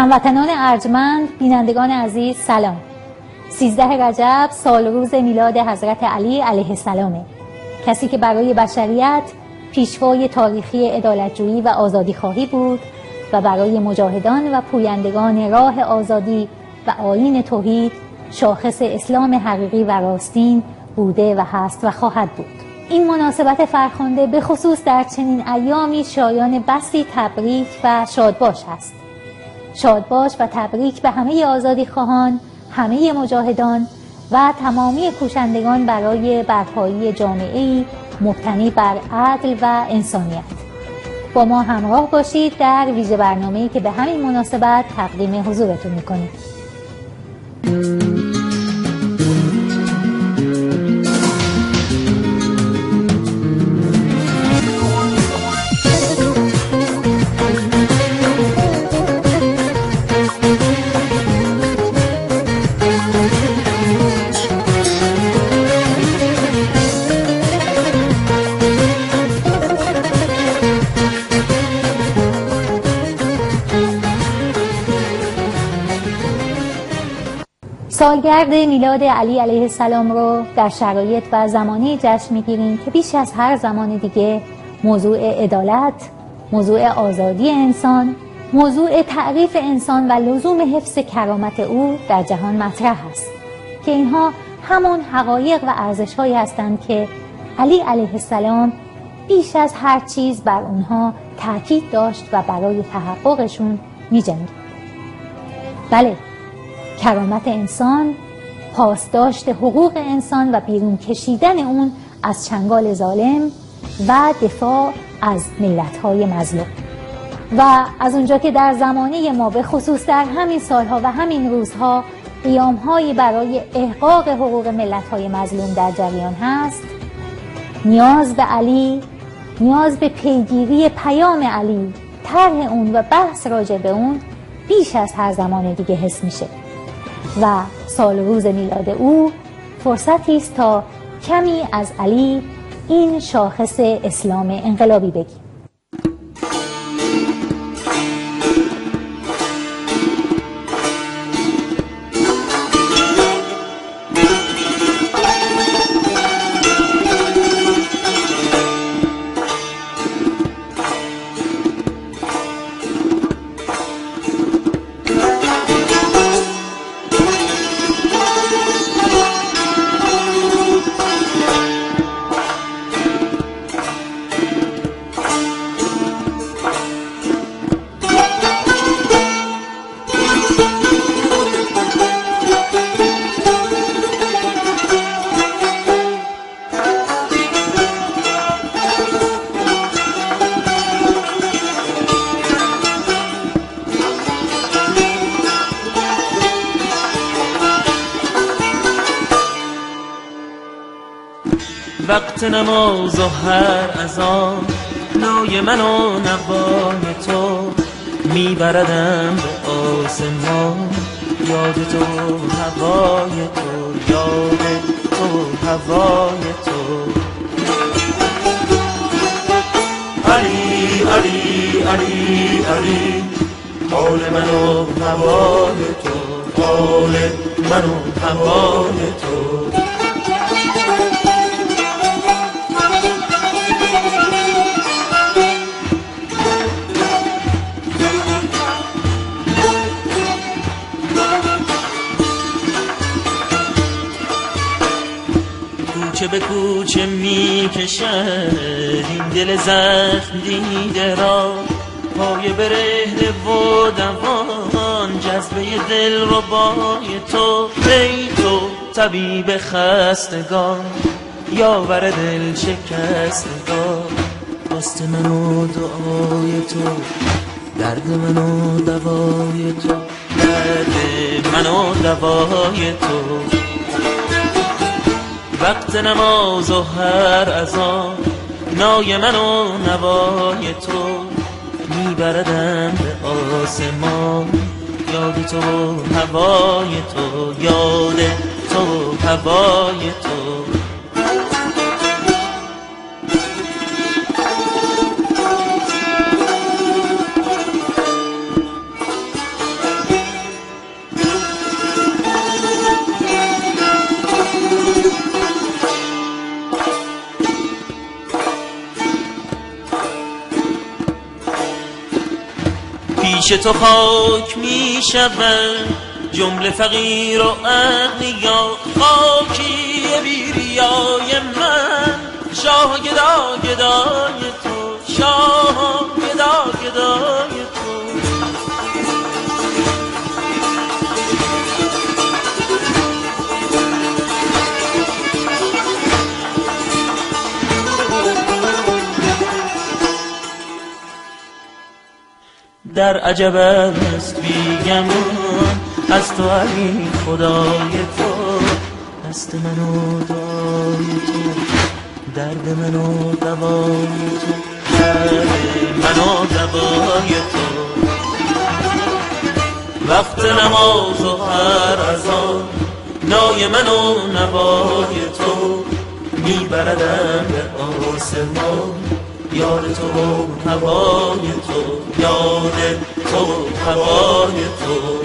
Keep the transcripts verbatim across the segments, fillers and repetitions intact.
هموطنان ارجمند، بینندگان عزیز، سلام. سیزده رجب سال روز میلاد حضرت علی علیه السلامه، کسی که برای بشریت پیشوای تاریخی عدالت‌جویی و آزادی‌خواهی بود و برای مجاهدان و پویندگان راه آزادی و آیین توحید شاخص اسلام حقیقی و راستین بوده و هست و خواهد بود. این مناسبت فرخنده به خصوص در چنین ایامی شایان بسی تبریک و شادباش است. شادباش و تبریک به همه آزادی خواهان، همه مجاهدان و تمامی کوشندگان برای برپایی جامعه‌ای مبتنی بر عدل و انسانیت. با ما همراه باشید در ویژه برنامه‌ای که به همین مناسبت تقدیم حضورتون می‌کنیم. سالگرد میلاد علی علیه السلام رو در شرایط و زمانی جشن میگیریم که بیش از هر زمان دیگه موضوع عدالت، موضوع آزادی انسان، موضوع تعریف انسان و لزوم حفظ کرامت او در جهان مطرح است که اینها همون حقایق و ارزش‌هایی هستند که علی علیه السلام بیش از هر چیز بر اونها تاکید داشت و برای تحققشون می‌جنگید. بله، کرامت انسان، پاسداشت حقوق انسان و بیرون کشیدن اون از چنگال ظالم و دفاع از ملت‌های مظلوم. و از اونجا که در زمانه ما به خصوص در همین سالها و همین روزها قیام‌هایی برای احقاق حقوق ملت‌های مظلوم در جریان هست، نیاز به علی، نیاز به پیگیری پیام علی، طرح اون و بحث راجع به اون بیش از هر زمان دیگه حس میشه. و سال روز میلاد او فرصتی است تا کمی از علی، این شاخص اسلام انقلابی، بگیم. وقت نماز و هر اذان نای من و نوای تو میبردم به آسمان. یاد تو هوای تو، یاد تو هوای تو. علی علی علی علی، حال من و هوای تو، حال من و هوای تو. کوچه به کوچه می کشد این دل زخم دیده را، پای برهنه و دوان جذبه دل ربای تو. ای تو طبیب خستگان، یاور دل شکستگان، خواست من و دعای تو، درد من و دوای تو، درد من و دوای تو. وقت نماز و هر اذان نای من و نوای تو میبردم به آسمان. یاد تو هوای تو، یاد تو هوای تو. پیش تو خاک می شود جمله فقیر و اغنیا، خاکی بیریای من شاه گدا گدای تو، شاه گدا گدای تو. در عجب است بیگمان از تو علی خدای تو، دست من و دعای تو، درد من و دوای تو، درد من و دوای تو. وقت نماز و هر اذان نای من و نوای تو، میبردم به آسمان یاد تو و هوای تو، یاد تو و هوای تو.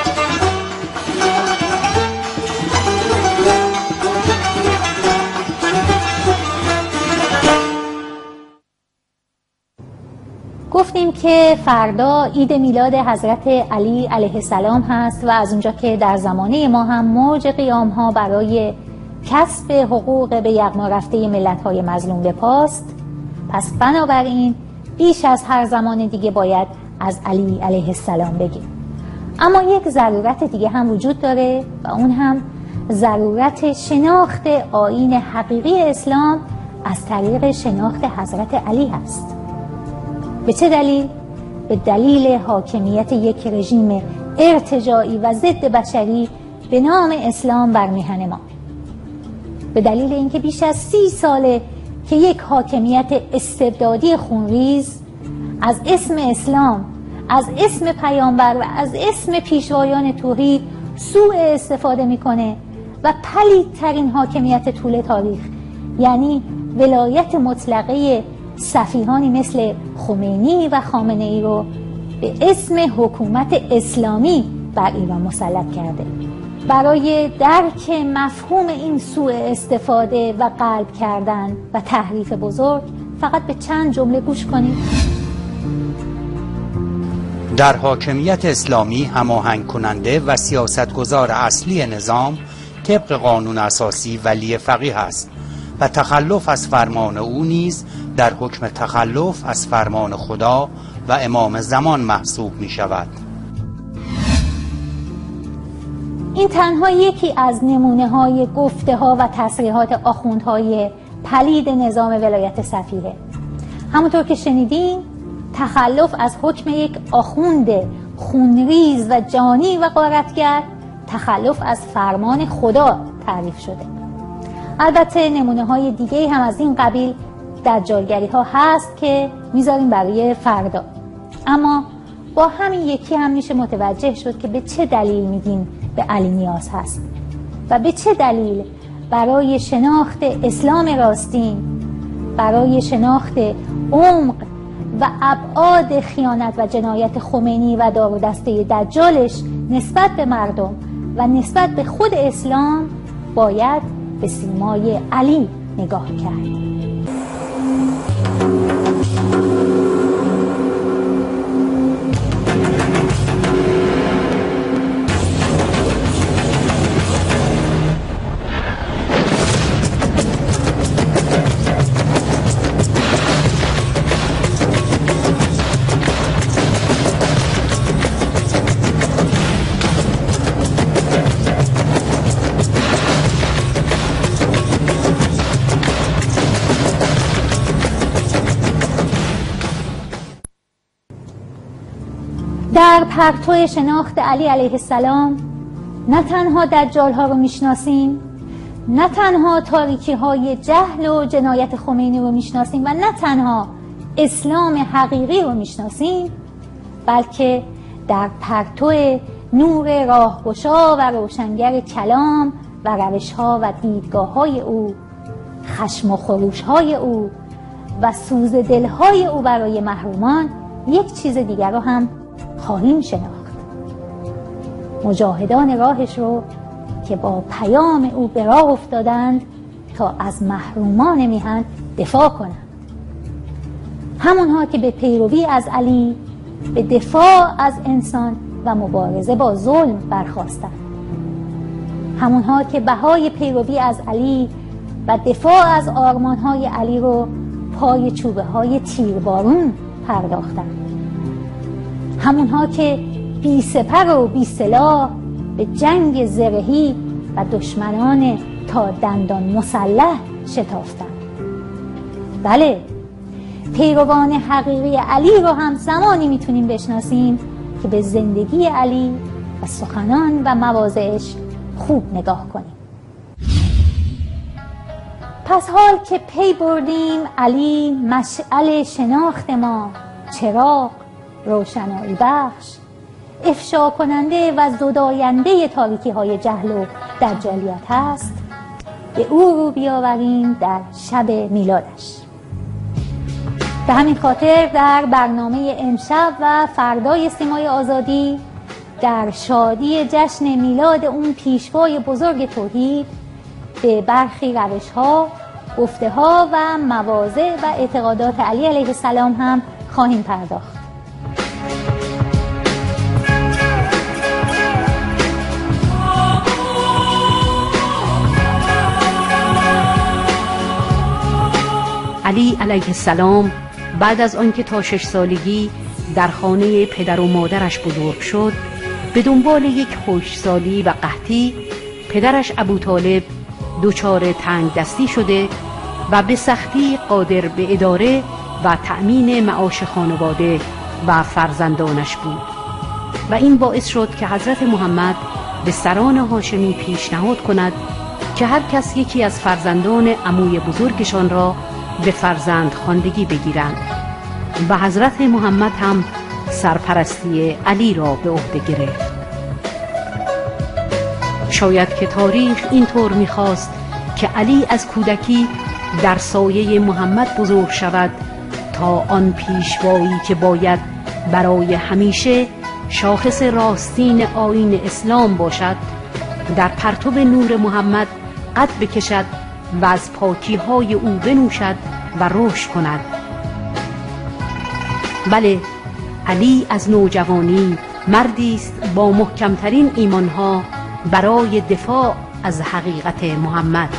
گفتیم که فردا عید میلاد حضرت علی علیه السلام هست و از اونجا که در زمانه ما هم موج قیام ها برای کسب حقوق به یغما رفته ملت های مظلوم به پاست، پس بنابراین بیش از هر زمان دیگه باید از علی علیه السلام بگیم. اما یک ضرورت دیگه هم وجود داره و اون هم ضرورت شناخت آیین حقیقی اسلام از طریق شناخت حضرت علی هست. به چه دلیل؟ به دلیل حاکمیت یک رژیم ارتجاعی و ضد بشری به نام اسلام بر میهن ما. به دلیل اینکه بیش از سی ساله که یک حاکمیت استبدادی خونریز از اسم اسلام، از اسم پیامبر و از اسم پیشوایان توحید سوء استفاده میکنه و پلیدترین حاکمیت طول تاریخ، یعنی ولایت مطلقه سفیهانی مثل خمینی و خامنه ای رو به اسم حکومت اسلامی بر ایران مسلط کرده. برای درک مفهوم این سوء استفاده و قلب کردن و تحریف بزرگ فقط به چند جمله گوش کنید. در حاکمیت اسلامی هماهنگ کننده و سیاستگزار اصلی نظام طبق قانون اساسی ولی فقیه است و تخلف از فرمان او نیز در حکم تخلف از فرمان خدا و امام زمان محسوب می شود. این تنها یکی از نمونه های گفته ها و تصریحات آخوندهای پلید نظام ولایت سفیه. همونطور که شنیدین تخلف از حکم یک آخوند خونریز و جانی و غارتگر تخلف از فرمان خدا تعریف شده. البته نمونه های دیگه هم از این قبیل دجالگری ها هست که میذاریم برای فردا، اما با همین یکی هم میشه متوجه شد که به چه دلیل میگیم به علی نیاز هست و به چه دلیل برای شناخت اسلام راستین، برای شناخت عمق و ابعاد خیانت و جنایت خمینی و دار و دسته دجالش نسبت به مردم و نسبت به خود اسلام باید به سیمای علی نگاه کرد. در پرتو شناخت علی علیه السلام نه تنها دجال ها رو میشناسیم، نه تنها تاریکی های جهل و جنایت خمینی رو میشناسیم و نه تنها اسلام حقیقی رو میشناسیم، بلکه در پرتو نور راهگشا و روشنگر کلام و روش ها و دیدگاه های او، خشم و خروش های او و سوز دل های او برای محرومان یک چیز دیگر رو هم خواهیم شناخت. مجاهدان راهش رو که با پیام او به راه افتادند تا از محرومان میهن دفاع کنند. همونها که به پیروی از علی به دفاع از انسان و مبارزه با ظلم برخاستند. همونها که بهای پیروی از علی و دفاع از آرمانهای علی رو پای چوبه های تیربارون پرداختند. همونها که بی سپر و بی سلاح به جنگ زرهی و دشمنان تا دندان مسلح شتافتند. بله، پیروان حقیقی علی رو هم زمانی میتونیم بشناسیم که به زندگی علی و سخنان و مواضعش خوب نگاه کنیم. پس حال که پی بردیم علی مشعل شناخت ما، چراغ روشنایی بخش، افشا کننده و زداینده تاریکی های جهل و دجالیت هست، به او رو بیاوریم در شب میلادش. به همین خاطر در برنامه امشب و فردای سیمای آزادی در شادی جشن میلاد اون پیشوای بزرگ توحید به برخی روش‌ها، گفته‌ها و مواضع و اعتقادات علی علیه السلام هم خواهیم پرداخت. علی علیه السلام بعد از آنکه تا شش سالگی در خانه پدر و مادرش بزرگ شد، به دنبال یک خشکسالی و قحطی پدرش ابوطالب دچار تنگ دستی شده و به سختی قادر به اداره و تأمین معاش خانواده و فرزندانش بود و این باعث شد که حضرت محمد به سران هاشمی پیشنهاد کند که هر کس یکی از فرزندان عموی بزرگشان را به فرزند خواندگی بگیرند و حضرت محمد هم سرپرستی علی را به عهده گرفت. شاید که تاریخ اینطور می‌خواست که علی از کودکی در سایه محمد بزرگ شود تا آن پیشوایی که باید برای همیشه شاخص راستین آیین اسلام باشد در پرتو نور محمد قد بکشد و از پاکی‌های او بنوشد و رشد کند. بله، علی از نوجوانی مردی است با محکمترین ایمانها برای دفاع از حقیقت محمد.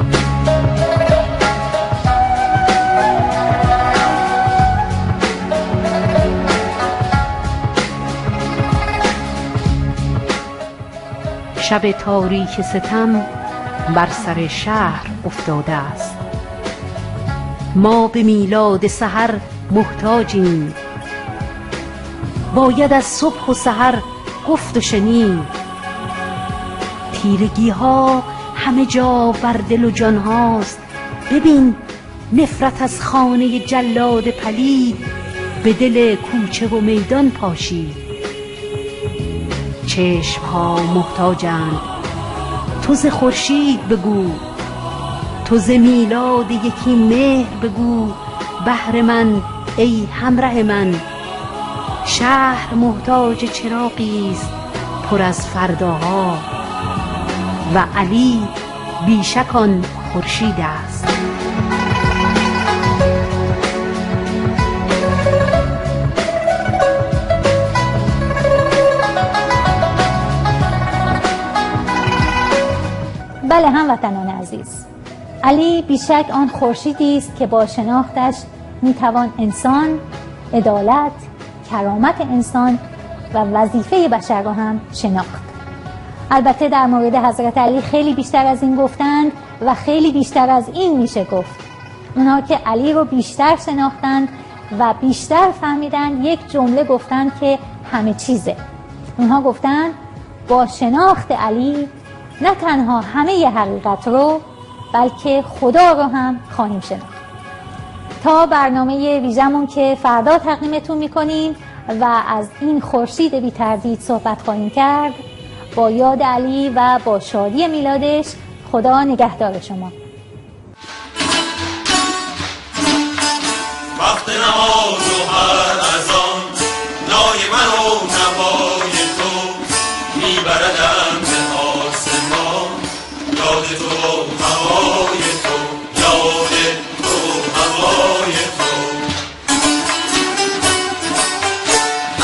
شب تاریک ستم بر سر شهر افتاده است. ما به میلاد سحر محتاجیم، باید از صبح و سحر گفت و شنید. تیرگی ها همه جا بر دل و جان هاست، ببین نفرت از خانه جلاد پلید به دل کوچه و میدان پاشید. چشم ها محتاجند، تو ز خورشید بگو، تو ز میلاد یکی مهر بگو بهر من ای همراه من. شهر محتاج چراغی است پر از فرداها و علی بیشک آن خورشید است. بله هموطنان عزیز، علی بیشک آن خورشیدی است که با شناختش میتوان انسان، عدالت، کرامت انسان و وظیفه بشر را هم شناخت. البته در مورد حضرت علی خیلی بیشتر از این گفتند و خیلی بیشتر از این میشه گفت. اونها که علی رو بیشتر شناختند و بیشتر فهمیدند یک جمله گفتند که همه چیزه. اونها گفتند با شناخت علی نه تنها همه ی حقیقت رو بلکه خدا رو هم خواهیم شناخت. تا برنامه ویژمون که فردا تقدیمتون میکنیم و از این خورشید بی تردید صحبت خواهیم کرد، با یاد علی و با شادی میلادش، خدا نگهدار شما. وقت نماز و هر اذان نای من و نوای تو میبردم به آسمان. یاد تو هوای تو، یاد تو هوای تو.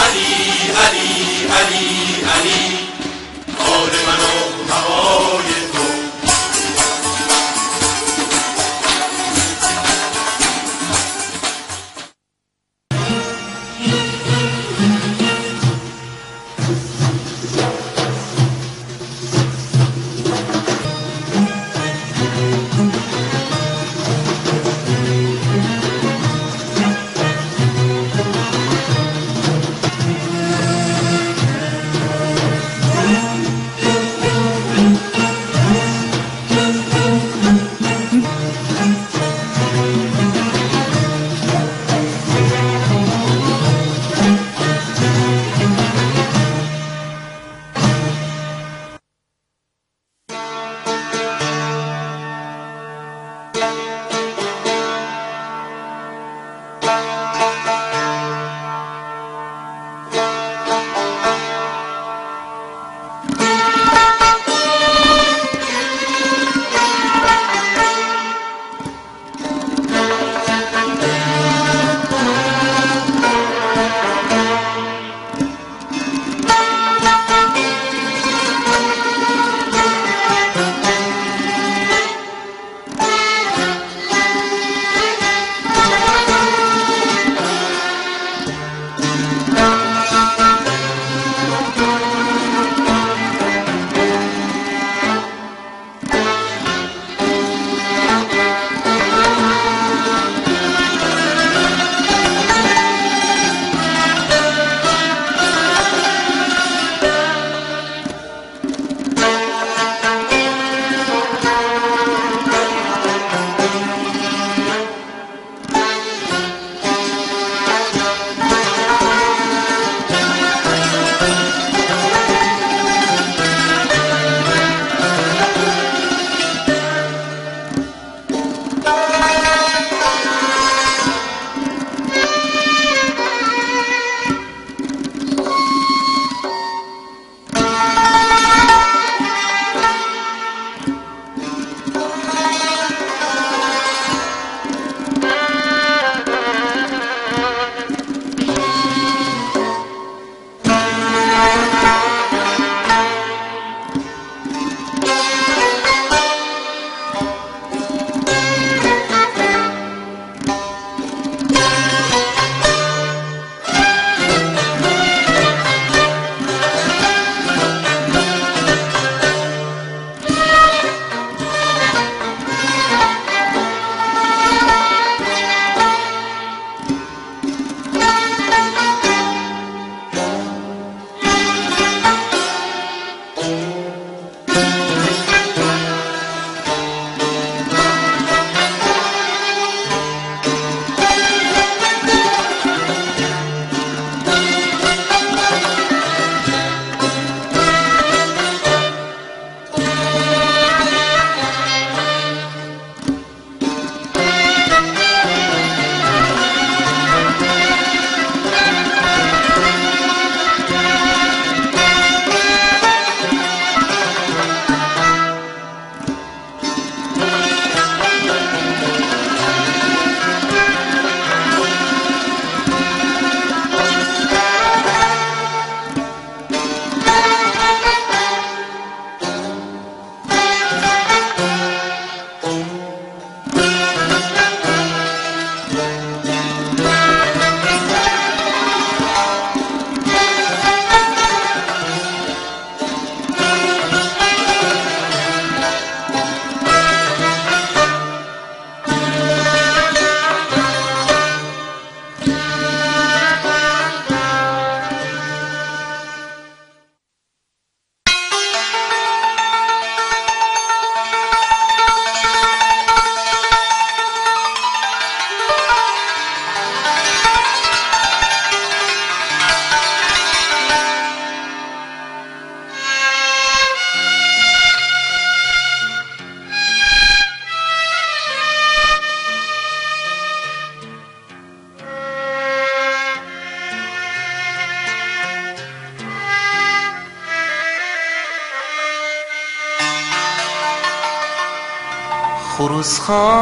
خروس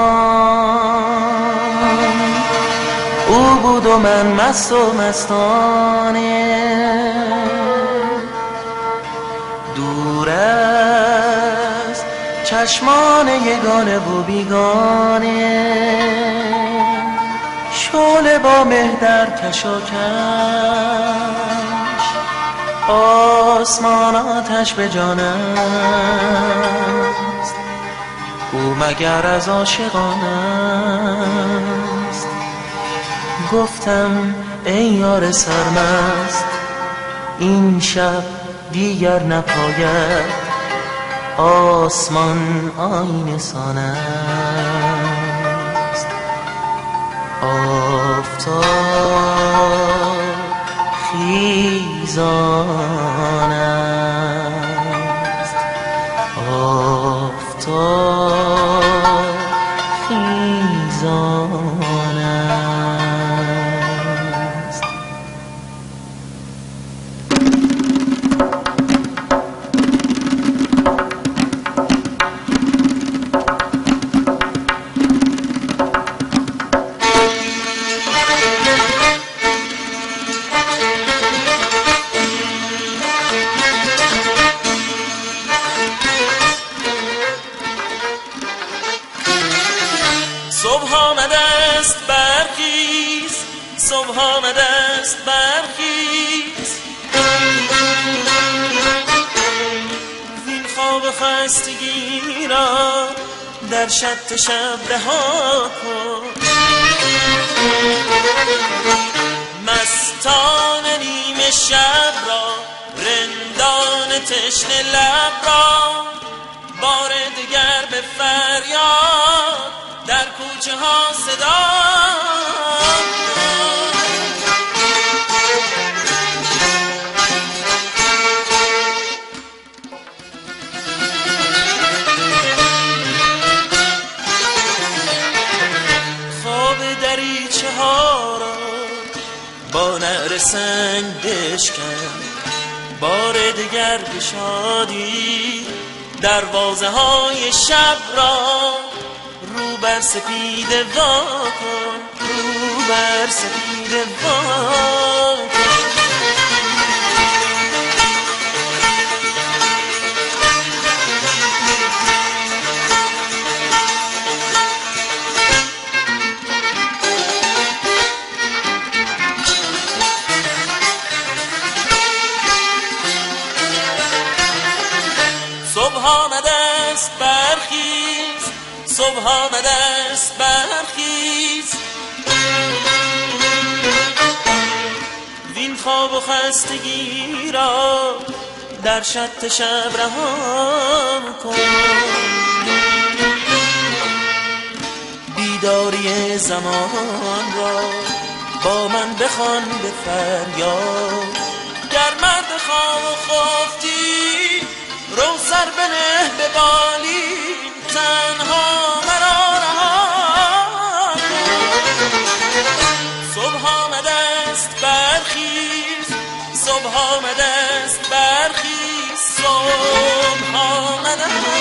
خان او بود و من مست و مستانه، دور از چشمان یگانه و بیگانه، شعله با مهدر کشاکش، آسمان آتش به جان است، او مگر از عاشقان است. گفتم ای یار سرمست این شب دیگر نپاید، آسمان آینه سان است. آفتاب خیزان است، آفتاب خیزان است. صبح آمده است برخیز، صبح آمده است برخیز، وین خواب خستگی را در شط شب رها کن. مستان نیمه شب را، رندان تشنه لب را، بار دیگر به فریاد در کوچه ها صدا. خواب دریچه ها را با نعره سنگ بشکن، بار دیگر به شادی دروازه های شب را رو بر سپیده وا کن، رو بر سپیده وا کن. صبح آمده است برخیز، صبح آمده است برخیز، وین خواب و خستگی را در شط شب رها کن. بیداری زمان را با من بخوان به فریاد، گر مرد خواب و خفتی رو سر بنه به بالین، تنها مرا رها کن. صبح آمده است برخیز، صبح آمده است برخیز، صبح آمده است.